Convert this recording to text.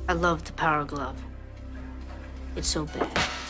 I love the Power Glove. It's so bad.